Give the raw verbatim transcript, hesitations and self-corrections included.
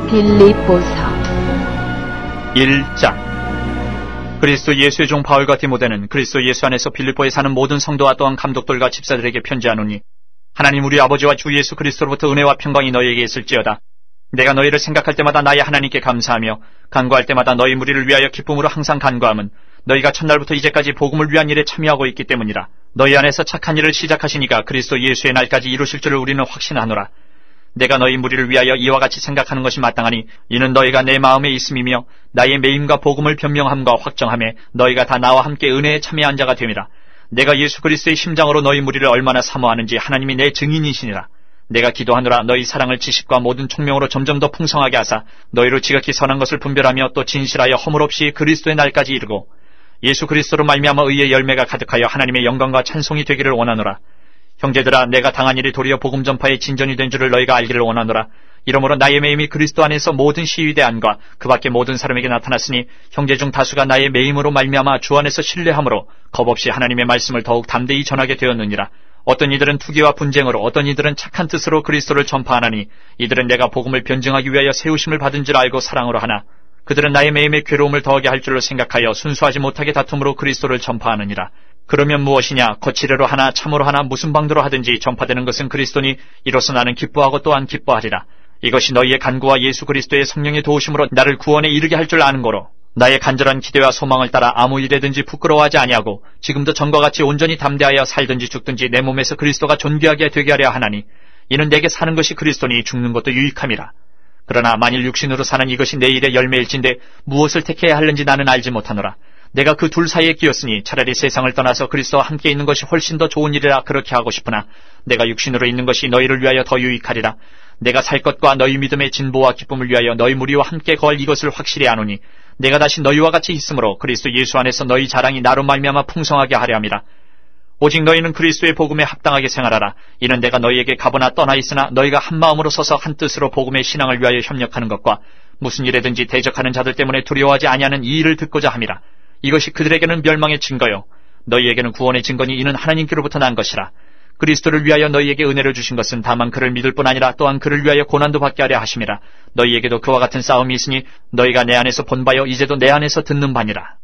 빌립보서 일 장. 그리스도 예수의 종 바울과 디모데는 그리스도 예수 안에서 빌립보에 사는 모든 성도와 또한 감독들과 집사들에게 편지하노니, 하나님 우리 아버지와 주 예수 그리스도로부터 은혜와 평강이 너희에게 있을지어다. 내가 너희를 생각할 때마다 나의 하나님께 감사하며 간구할 때마다 너희 무리를 위하여 기쁨으로 항상 간구함은 너희가 첫날부터 이제까지 복음을 위한 일에 참여하고 있기 때문이라. 너희 안에서 착한 일을 시작하시니까 그리스도 예수의 날까지 이루실 줄을 우리는 확신하노라. 내가 너희 무리를 위하여 이와 같이 생각하는 것이 마땅하니 이는 너희가 내 마음에 있음이며 나의 매임과 복음을 변명함과 확정함에 너희가 다 나와 함께 은혜에 참여한 자가 됨이라. 내가 예수 그리스도의 심장으로 너희 무리를 얼마나 사모하는지 하나님이 내 증인이시니라. 내가 기도하노라 너희 사랑을 지식과 모든 총명으로 점점 더 풍성하게 하사 너희로 지극히 선한 것을 분별하며 또 진실하여 허물 없이 그리스도의 날까지 이르고 예수 그리스도로 말미암아 의의 열매가 가득하여 하나님의 영광과 찬송이 되기를 원하노라. 형제들아, 내가 당한 일이 도리어 복음 전파의 진전이 된 줄을 너희가 알기를 원하노라. 이러므로 나의 매임이 그리스도 안에서 모든 시위대안과 그 밖에 모든 사람에게 나타났으니 형제 중 다수가 나의 매임으로 말미암아 주 안에서 신뢰함으로 겁없이 하나님의 말씀을 더욱 담대히 전하게 되었느니라. 어떤 이들은 투기와 분쟁으로, 어떤 이들은 착한 뜻으로 그리스도를 전파하나니 이들은 내가 복음을 변증하기 위하여 세우심을 받은 줄 알고 사랑으로 하나 그들은 나의 매임에 괴로움을 더하게 할 줄로 생각하여 순수하지 못하게 다툼으로 그리스도를 전파하느니라. 그러면 무엇이냐? 거칠애로 하나 참으로 하나 무슨 방도로 하든지 전파되는 것은 그리스도니 이로써 나는 기뻐하고 또한 기뻐하리라. 이것이 너희의 간구와 예수 그리스도의 성령의 도우심으로 나를 구원에 이르게 할 줄 아는 거로 나의 간절한 기대와 소망을 따라 아무 일에든지 부끄러워하지 아니하고 지금도 전과 같이 온전히 담대하여 살든지 죽든지 내 몸에서 그리스도가 존귀하게 되게 하려 하나니 이는 내게 사는 것이 그리스도니 죽는 것도 유익함이라. 그러나 만일 육신으로 사는 이것이 내 일의 열매일진데 무엇을 택해야 하는지 나는 알지 못하노라. 내가 그 둘 사이에 끼었으니 차라리 세상을 떠나서 그리스도와 함께 있는 것이 훨씬 더 좋은 일이라 그렇게 하고 싶으나 내가 육신으로 있는 것이 너희를 위하여 더 유익하리라. 내가 살 것과 너희 믿음의 진보와 기쁨을 위하여 너희 무리와 함께 거할 이것을 확실히 아노니 내가 다시 너희와 같이 있으므로 그리스도 예수 안에서 너희 자랑이 나로 말미암아 풍성하게 하려 함이라. 오직 너희는 그리스도의 복음에 합당하게 생활하라. 이는 내가 너희에게 가보나 떠나 있으나 너희가 한 마음으로 서서 한 뜻으로 복음의 신앙을 위하여 협력하는 것과 무슨 일에든지 대적하는 자들 때문에 두려워하지 아니하는 이 일을 듣고자 함이라. 이것이 그들에게는 멸망의 증거요 너희에게는 구원의 증거니 이는 하나님께로부터 난 것이라. 그리스도를 위하여 너희에게 은혜를 주신 것은 다만 그를 믿을 뿐 아니라 또한 그를 위하여 고난도 받게 하려 하심이라. 너희에게도 그와 같은 싸움이 있으니 너희가 내 안에서 본 바요 이제도 내 안에서 듣는 바니라.